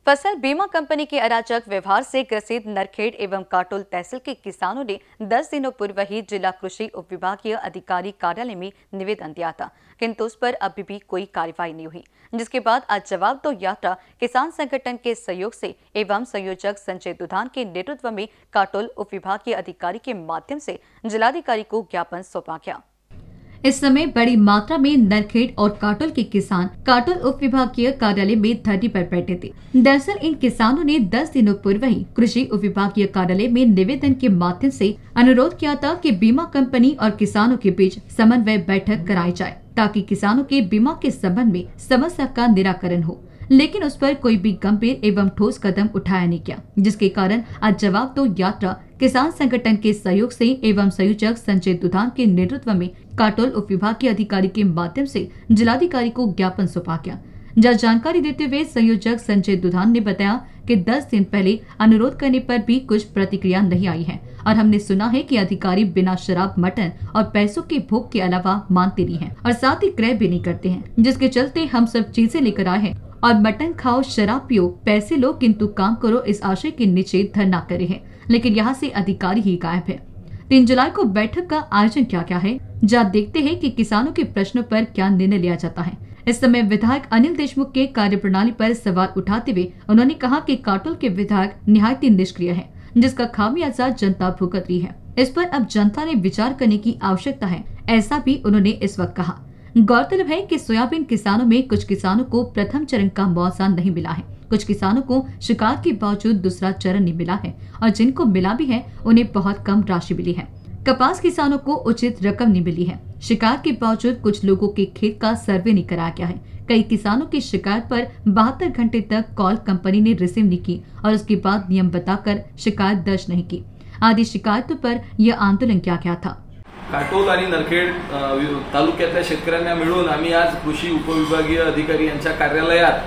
फसल बीमा कंपनी के अराजक व्यवहार से ग्रसित नरखेड़ एवं काटोल तहसील के किसानों ने 10 दिनों पूर्व ही जिला कृषि उप विभागीय अधिकारी कार्यालय में निवेदन दिया था, किंतु उस पर अभी भी कोई कार्रवाई नहीं हुई, जिसके बाद आज जवाब दो यात्रा किसान संगठन के सहयोग से एवं संयोजक संजय दुधान के नेतृत्व में काटोल उप विभागीय अधिकारी के माध्यम से जिलाधिकारी को ज्ञापन सौंपा गया। इस समय बड़ी मात्रा में नरखेड़ और काटोल के किसान काटोल उप विभागीय कार्यालय में धरने पर बैठे थे। दरअसल इन किसानों ने 10 दिनों पूर्व ही कृषि उप विभागीय कार्यालय में निवेदन के माध्यम से अनुरोध किया था कि बीमा कंपनी और किसानों के बीच समन्वय बैठक कराई जाए ताकि किसानों के बीमा के संबंध में समस्या का निराकरण हो, लेकिन उस पर कोई भी गंभीर एवं ठोस कदम उठाया नहीं गया, जिसके कारण आज जवाब दो यात्रा किसान संगठन के सहयोग से एवं संयोजक संजय दुधान के नेतृत्व में काटोल उप विभागीय अधिकारी के माध्यम से जिलाधिकारी को ज्ञापन सौंपा गया। जहां जानकारी देते हुए संयोजक संजय दुधान ने बताया कि 10 दिन पहले अनुरोध करने पर भी कुछ प्रतिक्रिया नहीं आई है और हमने सुना है कि अधिकारी बिना शराब, मटन और पैसों के भोग के अलावा मानते नहीं हैं और साथ ही क्रय भी नहीं करते हैं, जिसके चलते हम सब चीजें लेकर आए हैं और मटन खाओ, शराब पियो, पैसे लो किंतु काम करो इस आशय के नीचे धरना करे हैं, लेकिन यहाँ से अधिकारी ही गायब है। 3 जुलाई को बैठक का आयोजन क्या क्या है, जहाँ देखते हैं कि किसानों के प्रश्नों पर क्या निर्णय लिया जाता है। इस समय विधायक अनिल देशमुख के कार्यप्रणाली पर सवाल उठाते हुए उन्होंने कहा कि काटोल के विधायक निहायती निष्क्रिय है, जिसका खामियाजा जनता भुगत रही है। इस पर अब जनता ने विचार करने की आवश्यकता है, ऐसा भी उन्होंने इस वक्त कहा। गौरतलब है कि सोयाबीन किसानों में कुछ किसानों को प्रथम चरण का मुआवजा नहीं मिला है, कुछ किसानों को शिकायत के बावजूद दूसरा चरण नहीं मिला है और जिनको मिला भी है उन्हें बहुत कम राशि मिली है। कपास किसानों को उचित रकम नहीं मिली है। शिकायत के बावजूद कुछ लोगों के खेत का सर्वे नहीं कराया गया है। कई किसानों की शिकायत पर 72 घंटे तक कॉल कंपनी ने रिसीव नहीं की और उसके बाद नियम बताकर शिकायत दर्ज नहीं की। आदि शिकायतों पर यह आंदोलन किया गया था। काटोल आणि नरखेड तालुक्यातल्या शेतकऱ्यांना मिळून आम्ही आज कृषी उपविभागीय अधिकारी यांच्या कार्यालयात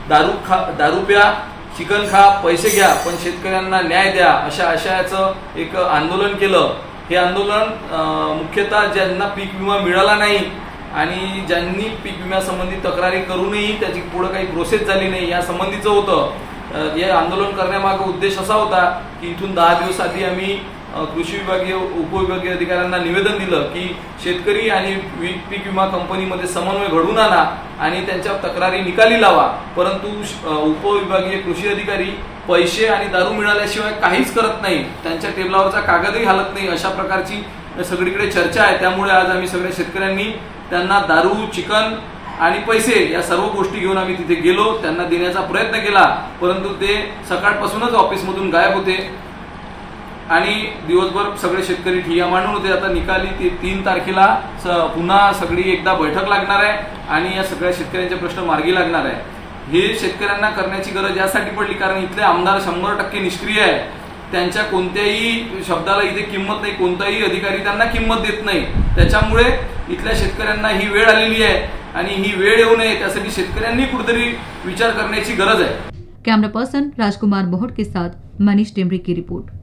दारू प्या, चिकन खा, पैसे घ्या पण शेतकऱ्यांना न्याय द्या अशा आशयाचं एक आंदोलन केलं। हे आंदोलन मुख्यतः ज्यांना पीक विमा मिळाला नाही आणि ज्यांनी पीक विम्यासंबंधी तक्रारी करूनही त्याची पुढे काही प्रोसेस झाली नाही या संबंधीचं होतं। हे आंदोलन करण्यामागे उद्देश असा होता की इथून 10 दिवस आधी आम्ही कृषी विभागीय उपविभागीय अधिकाऱ्यांना निवेदन दिलं की शेतकरी आणि पीक विमा कंपनीमध्ये समन्वय घडवून आणा आणि त्यांच्या तक्रारी निकाली लावा, परंतु उपविभागीय कृषी अधिकारी पैसे आणि दारू मिळाल्याशिवाय काहीच करत नाही, त्यांच्या टेबलावरचा कागदही हालत नाही अशा प्रकारची सगळीकडे चर्चा आहे। त्यामुळे आज आम्ही सगळ्या शेतकऱ्यांनी त्यांना दारू, चिकन आणि पैसे या सर्व गोष्टी घेऊन आम्ही तिथे गेलो, त्यांना देण्याचा प्रयत्न केला, परंतु ते सकाळपासूनच ऑफिसमधून गायब होते आणि दिवसभर सगळे शेतकरी ठिय्या मांडून होते। आता निकाली 3 तारखेला पुन्हा सगळी एकदा बैठक लागणार आहे आणि या सगळ्या शेतकऱ्यांचे प्रश्न मार्गी लागणार आहे। हे शेतकऱ्यांना करण्याची गरज यासाठी पडली कारण इथले आमदार 100% निष्क्रिय आहे। त्यांच्या कोणत्याही शब्दाला इथे किंमत नाही, कोणताही अधिकारी त्यांना किंमत देत नाही। त्याच्यामुळे इथल्या शेतकऱ्यांना ही वेळ आलेली आहे आणि ही वेळ येऊ नये त्यासाठी शेतकऱ्यांनी कुठेतरी विचार करण्याची गरज आहे। कैमरा पर्सन राजकुमार मोहट के साथ मनीष टेमरे की रिपोर्ट।